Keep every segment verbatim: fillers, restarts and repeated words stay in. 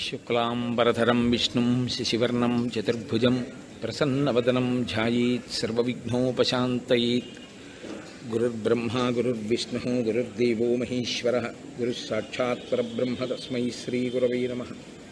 శుక్లాంబరధరం విష్ణుం శశివర్ణం చతుర్భుజం ప్రసన్నవదనం ధ్యాయేత్ సర్వవిఘ్నోపశాంతయేత్. గురుర్బ్రహ్మా గురుర్విష్ణుః గురుర్దేవో మహేశ్వరః గురుః సాక్షాత్ పరబ్రహ్మ తస్మై శ్రీగురవే నమః.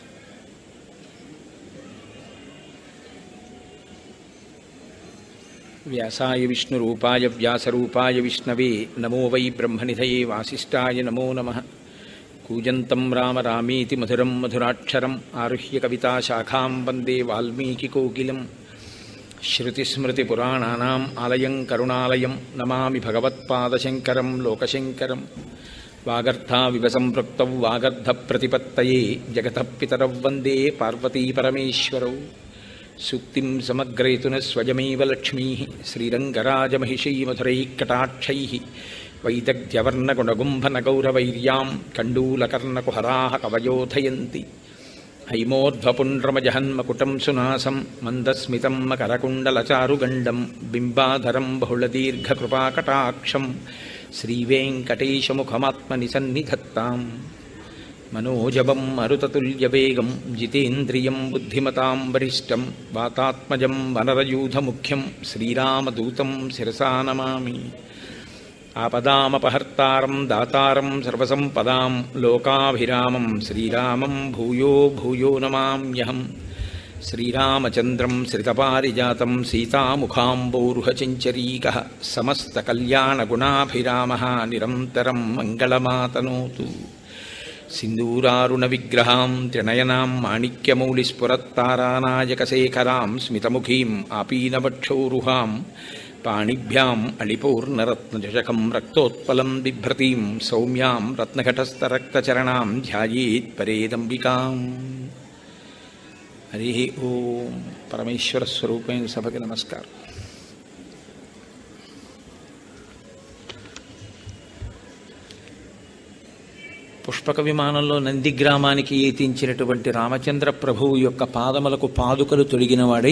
వ్యాసాయ విష్ణురూపాయ వ్యాసరూపాయ విష్ణవే నమో వై బ్రహ్మనిధయే వాసిష్ఠాయ నమో నమః. కూజంతం రామ రామేతి మధురం మధురాక్షరం ఆరుహ్య కవితాశాఖాం వందే వాల్మీకికోకిలం. శృతిస్మృతిపురాణానాం ఆలయం కరుణాలయం నమామి భగవత్పాదశంకరం లోకశంకరం. వాగర్థావివ సంపృక్తౌ వాగర్థప్రతిపత్తయే జగతః పితరౌ వందే పార్వతీపరమేశ్వరౌ. సూక్తిం సమగ్రయతున స్వయమేవ లక్ష్మీః శ్రీరంగరాజమహిషీమధురైః వైదగ్ధ్యవర్ణగుణగుంభనగౌరవైర్యాం కండూలకర్ణకుహరాः కవయోధయంతి. హైమోర్ధ్వపుండ్రమజహన్మకుటం సునాసం మందస్మితం మకరకుండలచారుగండం బింబాధరం బహుళదీర్ఘకృపాకటాక్షం శ్రీవేంకటేశముఖమాత్మని సన్నిధత్తాం. మనోజవం మరుతతుల్యవేగం జితేంద్రియం బుద్ధిమతాం వరిష్టం వాతాత్మజం వనరయూధముఖ్యం శ్రీరామదూతం శిరసా నమామి. ఆపదామపహర్తారం దాతారం సర్వసంపదాం లోకాభిరామం శ్రీరామం భూయో భూయో నమామ్యహం. శ్రీరామచంద్రం శ్రితపారిజాతం సీతాముఖాంబోరుహచంచరీకః సమస్తకల్యాణగుణాభిరామः నిరంతరం మంగళమాతనోతు. సింధూరారుణవిగ్రహాం త్రినయనాం మాణిక్యమౌళిస్ఫురత్తారానాయకశేఖరాం స్మితముఖీం ఆపీనవక్షోరుహాం పాణిభ్యాం అళిపూర్ణరత్నచషకం రక్తోత్పలం బిభ్రతీం సౌమ్యాం రత్నఘటస్థరక్తచరణాం ధ్యాయేత్ పరేదంబికాం. హరి ఓం. పరమేశ్వర స్వరూపైన సభకి నమస్కారం. పుష్పక విమానంలో నందిగ్రామానికి ఏతించినటువంటి రామచంద్ర ప్రభువు యొక్క పాదములకు పాదుకలు తొడిగినవాడై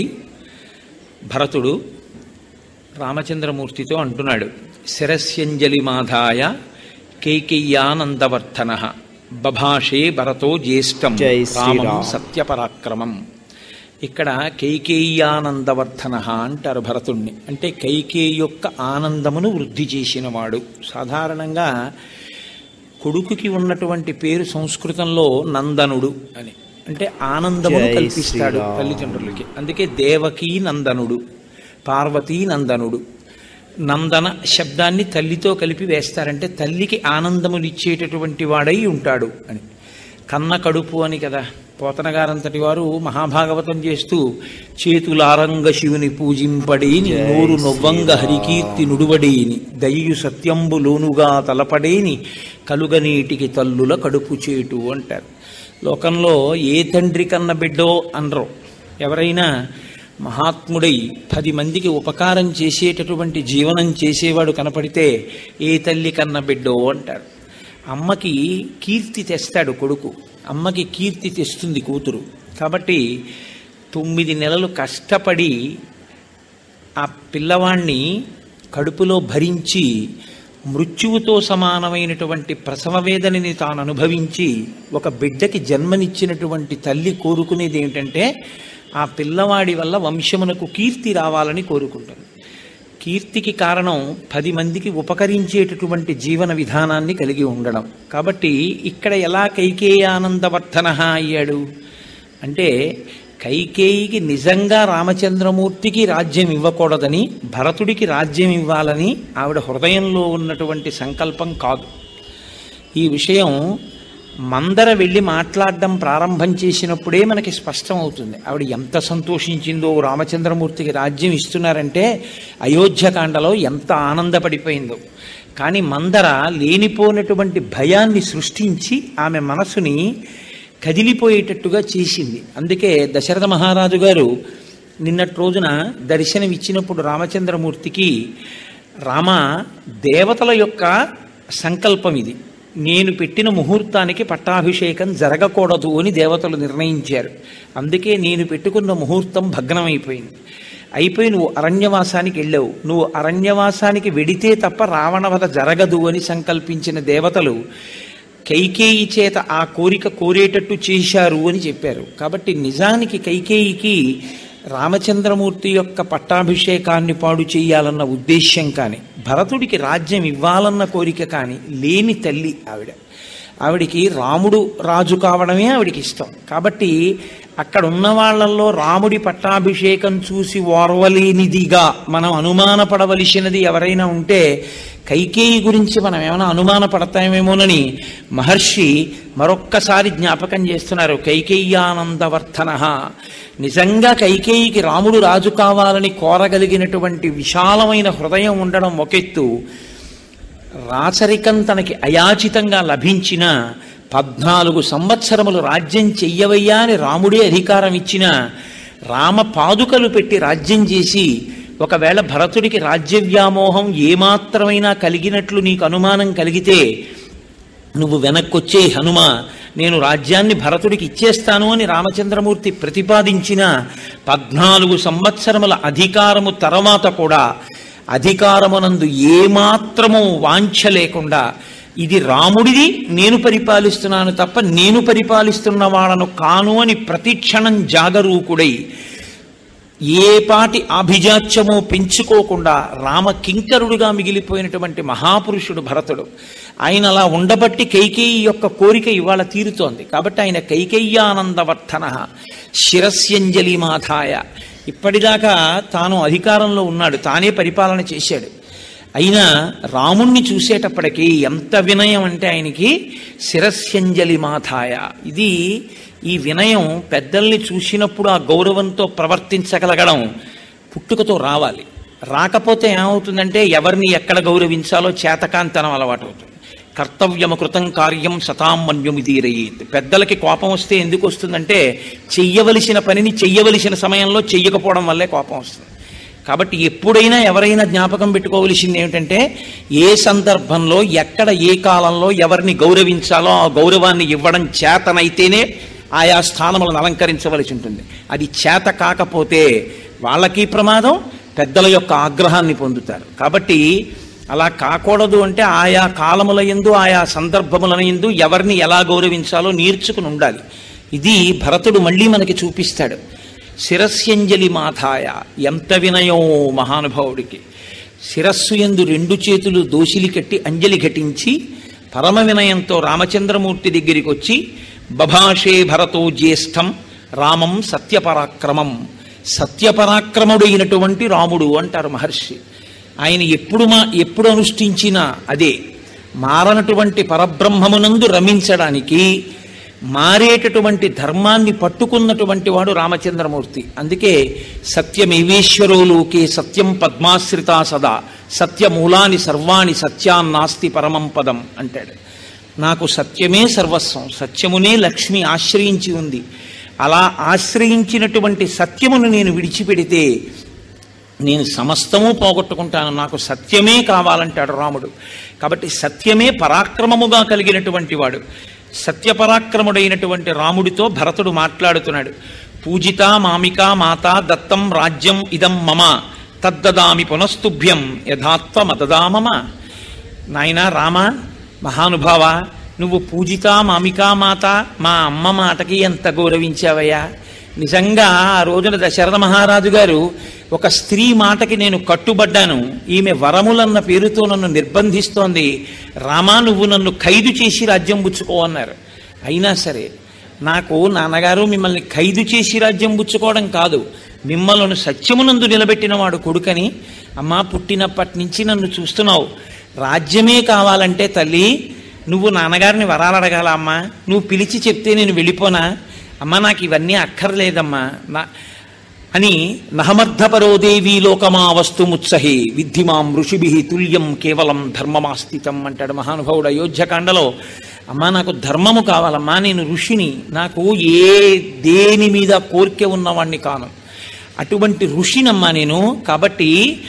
భరతుడు రామచంద్రమూర్తితో అంటున్నాడు, శిరస్యంజలిమాధాయ కైకేయ్యానందవర్ధన బభాషే భరతో జ్యేష్టం రామం సత్యపరాక్రమం. ఇక్కడ కైకేయ్యానందవర్ధన అంటారు భరతుణ్ణి. అంటే కైకేయి యొక్క ఆనందమును వృద్ధి చేసినవాడు. సాధారణంగా కొడుకుకి ఉన్నటువంటి పేరు సంస్కృతంలో నందనుడు అని, అంటే ఆనందమును కల్పిస్తాడు తల్లిదండ్రులకి. అందుకే దేవకీ నందనుడు, పార్వతీ నందనుడు. నందన శబ్దాన్ని తల్లితో కలిపి వేస్తారంటే తల్లికి ఆనందమునిచ్చేటటువంటి వాడై ఉంటాడు అని. కన్న కడుపు అని కదా పోతనగారంతటి వారు మహాభాగవతం చేస్తూ, చేతులారంగ శివుని పూజింపడేని నోరు నొవ్వంగ హరికీర్తి నుడువడేని దయ్యు సత్యంబు లోనుగా తలపడేని కలుగనీటికి తల్లుల కడుపు చేటు అంటారు. లోకంలో ఏ తండ్రి కన్న బిడ్డో అనరు. ఎవరైనా మహాత్ముడై పది మందికి ఉపకారం చేసేటటువంటి జీవనం చేసేవాడు కనపడితే ఏ తల్లి కన్న బిడ్డో అంటారు. అమ్మకి కీర్తి తెస్తాడు కొడుకు, అమ్మకి కీర్తి తెస్తుంది కూతురు. కాబట్టి తొమ్మిది నెలలు కష్టపడి ఆ పిల్లవాణ్ణి కడుపులో భరించి మృత్యువుతో సమానమైనటువంటి ప్రసవ వేదనని తాను అనుభవించి ఒక బిడ్డకి జన్మనిచ్చినటువంటి తల్లి కోరుకునేది ఏమిటంటే ఆ పిల్లవాడి వల్ల వంశమునకు కీర్తి రావాలని కోరుకుంటుంది. కీర్తికి కారణం పది మందికి ఉపకరించేటటువంటి జీవన విధానాన్ని కలిగి ఉండడం. కాబట్టి ఇక్కడ ఎలా కైకేయానందవర్ధన అయ్యాడు అంటే, కైకేయికి నిజంగా రామచంద్రమూర్తికి రాజ్యం ఇవ్వకూడదని, భరతుడికి రాజ్యం ఇవ్వాలని ఆవిడ హృదయంలో ఉన్నటువంటి సంకల్పం కాదు. ఈ విషయం మందర వెళ్ళి మాట్లాడడం ప్రారంభం చేసినప్పుడే మనకి స్పష్టం అవుతుంది. ఆవిడ ఎంత సంతోషించిందో, రామచంద్రమూర్తికి రాజ్యం ఇస్తున్నారంటే అయోధ్యకాండలో ఎంత ఆనందపడిపోయిందో. కానీ మందర లేనిపోయినటువంటి భయాన్ని సృష్టించి ఆమె మనసుని కదిలిపోయేటట్టుగా చేసింది. అందుకే దశరథ మహారాజు గారు నిన్నటి రోజున దర్శనమిచ్చినప్పుడు రామచంద్రమూర్తికి, రామ దేవతల యొక్క సంకల్పం ఇది, నేను పెట్టిన ముహూర్తానికి పట్టాభిషేకం జరగకూడదు అని దేవతలు నిర్ణయించారు. అందుకే నేను పెట్టుకున్న ముహూర్తం భగ్నమైపోయింది. అయిపోయి నువ్వు అరణ్యవాసానికి వెళ్ళావు. నువ్వు అరణ్యవాసానికి వెడితే తప్ప రావణవధ జరగదు అని సంకల్పించిన దేవతలు కైకేయి చేత ఆ కోరిక కోరేటట్టు చేశారు అని చెప్పారు. కాబట్టి నిజానికి కైకేయికి రామచంద్రమూర్తి యొక్క పట్టాభిషేకాన్ని పాడు చేయాలన్న ఉద్దేశ్యం కానీ, భరతుడికి రాజ్యం ఇవ్వాలన్న కోరిక కానీ లేని తల్లి ఆవిడ. ఆవిడికి రాముడు రాజు కావడమే ఆవిడికి ఇష్టం. కాబట్టి అక్కడ ఉన్న వాళ్ళల్లో రాముడి పట్టాభిషేకం చూసి ఓర్వలేనిదిగా మనం అనుమానపడవలసినది ఎవరైనా ఉంటే కైకేయి గురించి మనం ఏమైనా అనుమానపడతామేమోనని మహర్షి మరొక్కసారి జ్ఞాపకం చేస్తున్నారు. కైకేయ్యానందవర్ధన. నిజంగా కైకేయికి రాముడు రాజు కావాలని కోరగలిగినటువంటి విశాలమైన హృదయం ఉండడం ఒకెత్తు, రాచరికం తనకి అయాచితంగా లభించిన పద్నాలుగు సంవత్సరములు రాజ్యం చెయ్యవయ్యా అని రాముడే అధికారం ఇచ్చిన, రామ పాదుకలు పెట్టి రాజ్యం చేసి ఒకవేళ భరతుడికి రాజ్య వ్యామోహం ఏమాత్రమైనా కలిగినట్లు నీకు అనుమానం కలిగితే నువ్వు వెనక్కొచ్చే హనుమ, నేను రాజ్యాన్ని భరతుడికి ఇచ్చేస్తాను అని రామచంద్రమూర్తి ప్రతిపాదించిన పద్నాలుగు సంవత్సరముల అధికారము తర్వాత కూడా అధికారమునందు ఏమాత్రము వాంఛ లేకుండా ఇది రాముడిది, నేను పరిపాలిస్తున్నాను తప్ప నేను పరిపాలిస్తున్న వాళ్ళను కాను అని ప్రతిక్షణం జాగరూకుడై ఏ పాటి ఆభిజాత్యమో పెంచుకోకుండా రామ కింకరుడుగా మిగిలిపోయినటువంటి మహాపురుషుడు భరతుడు. ఆయన అలా ఉండబట్టి కైకేయి యొక్క కోరిక ఇవాళ తీరుతోంది. కాబట్టి ఆయన కైకేయ్యానందవర్ధన శిరస్యంజలి మాథాయ. ఇప్పటిదాకా తాను అధికారంలో ఉన్నాడు, తానే పరిపాలన చేశాడు. అయినా రాముణ్ణి చూసేటప్పటికీ ఎంత వినయం అంటే ఆయనకి శిరస్యంజలి మాథాయ. ఇది ఈ వినయం పెద్దల్ని చూసినప్పుడు ఆ గౌరవంతో ప్రవర్తించగలగడం పుట్టుకతో రావాలి. రాకపోతే ఏమవుతుందంటే ఎవరిని ఎక్కడ గౌరవించాలో చేతకాంతనం అలవాటు అవుతుంది. కర్తవ్యము కృతం కార్యం సతాం మన్యుమిదీరయేత్. పెద్దలకి కోపం వస్తే ఎందుకు వస్తుందంటే చెయ్యవలసిన పనిని చెయ్యవలసిన సమయంలో చెయ్యకపోవడం వల్లే కోపం వస్తుంది. కాబట్టి ఎప్పుడైనా ఎవరైనా జ్ఞాపకం పెట్టుకోవలసింది ఏమిటంటే ఏ సందర్భంలో ఎక్కడ ఏ కాలంలో ఎవరిని గౌరవించాలో ఆ గౌరవాన్ని ఇవ్వడం చేతనైతేనే ఆయా స్థానములను అలంకరించవలసి ఉంటుంది. అది చేత కాకపోతే వాళ్ళకి ప్రమాదం, పెద్దల యొక్క ఆగ్రహాన్ని పొందుతారు. కాబట్టి అలా కాకూడదు అంటే ఆయా కాలముల యందు ఆయా సందర్భముల యందు ఎవరిని ఎలా గౌరవించాలో నేర్చుకుని ఉండాలి. ఇది భరతుడు మళ్ళీ మనకి చూపిస్తాడు. శిరస్యంజలి మాథాయ. ఎంత వినయం మహానుభావుడికి! శిరస్సు యందు రెండు చేతులు దోసిలి కట్టి అంజలి ఘటించి పరమ వినయంతో రామచంద్రమూర్తి దగ్గరికి వచ్చి బభాషే భరతో జ్యేష్ఠం రామం సత్యపరాక్రమం. సత్యపరాక్రముడైనటువంటి రాముడు అంటారు మహర్షి. ఆయన ఎప్పుడు మా ఎప్పుడు అనుష్ఠించినా అదే మారనటువంటి పరబ్రహ్మమునందు రమించడానికి మారేటటువంటి ధర్మాన్ని పట్టుకున్నటువంటి వాడు రామచంద్రమూర్తి. అందుకే సత్యమేవేశ్వరో లోకే సత్యం పద్మాశ్రితా సదా సత్యమూలాని సర్వాణి సత్యాన్నాస్తి పరమం పదం అంటాడు. నాకు సత్యమే సర్వస్వం, సత్యమునే లక్ష్మి ఆశ్రయించి ఉంది. అలా ఆశ్రయించినటువంటి సత్యమును నేను విడిచిపెడితే నేను సమస్తము పోగొట్టుకుంటాను, నాకు సత్యమే కావాలంటాడు రాముడు. కాబట్టి సత్యమే పరాక్రమముగా కలిగినటువంటి వాడు. సత్యపరాక్రముడైనటువంటి రాముడితో భరతుడు మాట్లాడుతున్నాడు. పూజిత మామిక మాత దత్తం రాజ్యం ఇదం మమ తద్దదామి పునస్తుభ్యం యథాత్వమదదామమ. నాయనా రామ, మహానుభావ, నువ్వు పూజిత మామిక మాత, మా అమ్మ మాటకి ఎంత గౌరవించావయ్యా! నిజంగా ఆ రోజున దశరథ మహారాజు గారు ఒక స్త్రీ మాటకి నేను కట్టుబడ్డాను, ఈమె వరములన్న పేరుతో నన్ను నిర్బంధిస్తోంది, రామా నువ్వు నన్ను ఖైదు చేసి రాజ్యం పుచ్చుకో అన్నారు. అయినా సరే నాకు నాన్నగారు మిమ్మల్ని ఖైదు చేసి రాజ్యం పుచ్చుకోవడం కాదు, మిమ్మల్ని సత్యమునందు నిలబెట్టిన వాడు కొడుకని, అమ్మా పుట్టినప్పటి నుంచి నన్ను చూస్తున్నావు, రాజ్యమే కావాలంటే తల్లి నువ్వు నాన్నగారిని వరాలు అడగాల అమ్మా, నువ్వు పిలిచి చెప్తే నేను వెళ్ళిపోనా అమ్మా, నాకు ఇవన్నీ అక్కర్లేదమ్మా నా అని నహమర్థపరో దేవీ లోకమా వస్తుముత్సహి విద్ధిమాం ఋషిభి తుల్యం కేవలం ధర్మమాస్థితం అంటాడు మహానుభావుడు అయోధ్యకాండలో. అమ్మా నాకు ధర్మము కావాలమ్మా, నేను ఋషిని, నాకు ఏ దేని మీద కోరిక ఉన్నవాణ్ణి కాను, అటువంటి ఋషినమ్మా నేను. కాబట్టి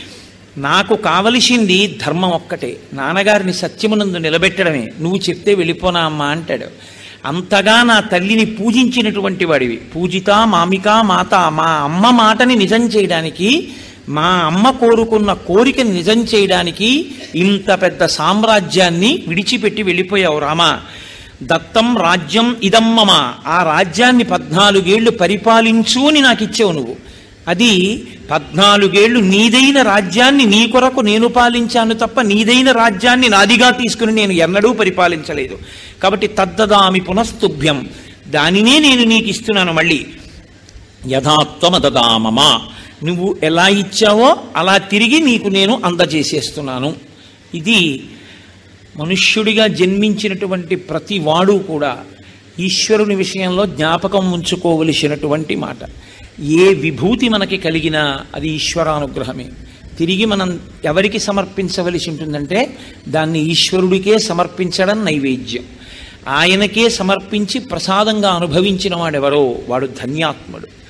నాకు కావలసింది ధర్మం ఒక్కటే, నాన్నగారిని సత్యమునందు నిలబెట్టడమే, నువ్వు చెప్తే వెళ్ళిపోనా అమ్మా అంటాడు. అంతగా నా తల్లిని పూజించినటువంటి వాడివి, పూజిత మామిక మాత, మా అమ్మ మాటని నిజం చేయడానికి, మా అమ్మ కోరుకున్న కోరికని నిజం చేయడానికి ఇంత పెద్ద సామ్రాజ్యాన్ని విడిచిపెట్టి వెళ్ళిపోయావు రామా. దత్తం రాజ్యం ఇదం మమ, ఆ రాజ్యాన్ని పద్నాలుగేళ్లు పరిపాలించు అని నాకు ఇచ్చావు నువ్వు. అది పద్నాలుగేళ్లు నీదైన రాజ్యాన్ని నీ కొరకు నేను పాలించాను తప్ప నీదైన రాజ్యాన్ని నాదిగా తీసుకుని నేను ఎన్నడూ పరిపాలించలేదు. కాబట్టి తద్దదామి పునస్తుభ్యం, దానినే నేను నీకు ఇస్తున్నాను మళ్ళీ. యథాత్వమదదామమ, నువ్వు ఎలా ఇచ్చావో అలా తిరిగి నీకు నేను అందజేసేస్తున్నాను. ఇది మనుష్యుడిగా జన్మించినటువంటి ప్రతి వాడు కూడా ఈశ్వరుని విషయంలో జ్ఞాపకం ఉంచుకోవలసినటువంటి మాట. ఏ విభూతి మనకి కలిగినా అది ఈశ్వరానుగ్రహమే. తిరిగి మనం ఎవరికి సమర్పించవలసి ఉంటుందంటే దాన్ని ఈశ్వరుడికే సమర్పించడం నైవేద్యం. ఆయనకే సమర్పించి ప్రసాదంగా అనుభవించిన వాడెవరో వాడు ధన్యాత్ముడు.